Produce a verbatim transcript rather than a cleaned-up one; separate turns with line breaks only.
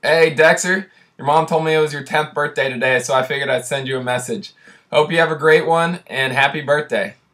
Hey, Dexter. Your mom told me it was your tenth birthday today, so I figured I'd send you a message. Hope you have a great one, and happy birthday.